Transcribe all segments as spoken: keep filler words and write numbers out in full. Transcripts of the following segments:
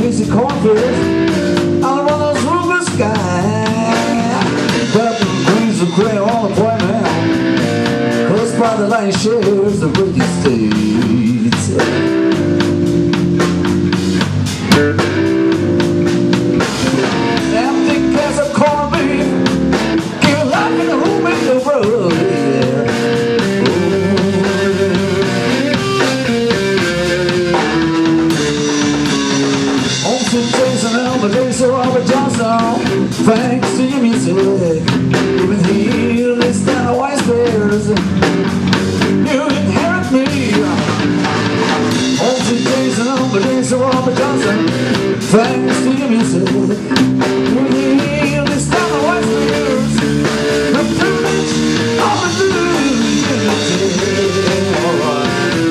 greasy cornfields all around those roofless skies. Purple greens of gray on the point now, close by the line shares the wicked states. Empty cans of corned beef, give life in the room in the road. So Robert Johnson, thanks to your music, even here this town of white bears, you inherit me. Also Jason, but it's Robert Johnson, thanks to your music, even here this town of white bears, the privilege of the unity. Alright.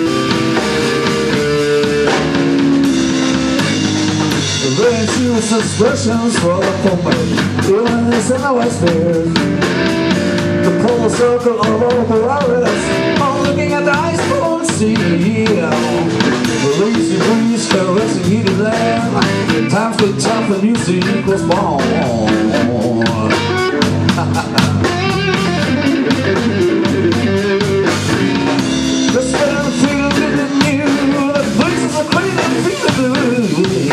Raise you suspicions for the moment, even this in the West Bears. The polar circle of local artists, all looking at the iceberg sea. The lazy breeze caressing heated land, times get tough and music equals born. Let's get on the field in the new, the places are clean and feel the blue.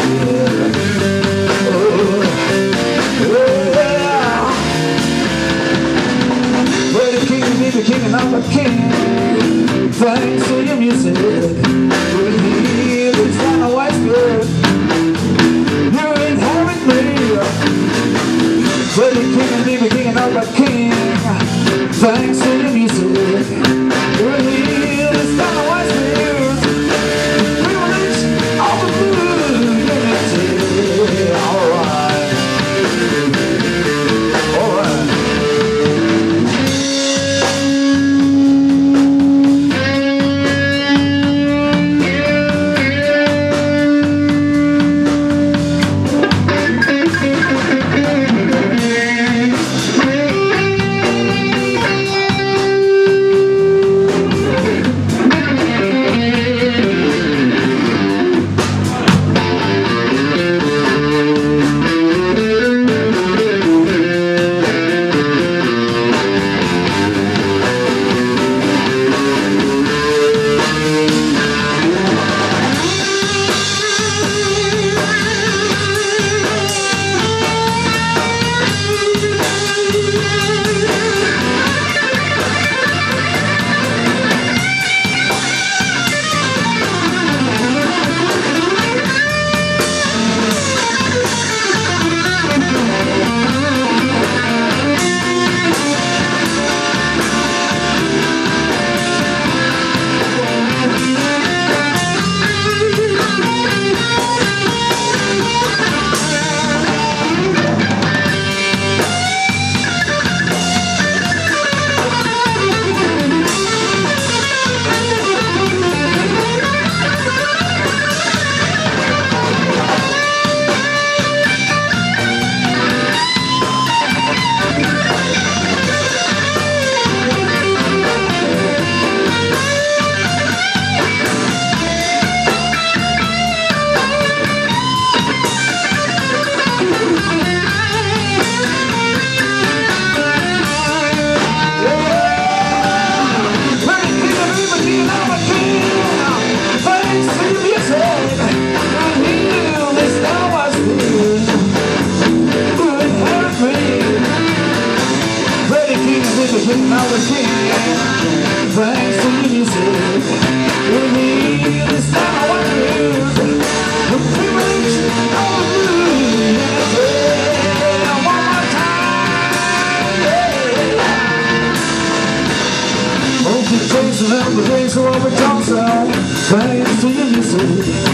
The king and I'm a king, thanks to your music. We're here, this kind of white spirit, you inherit me. We're the king and me, the king and I'm a king, thanks to your music. We're here, this kind of white spirit, privilege of the blue unity. Alright, alright. Now the king, thanks to your music, we're here this time I want to lose the privilege of the blue unity. One more time, yeah. Oh, keep chasing up the days of Robert Johnson, thanks to your music.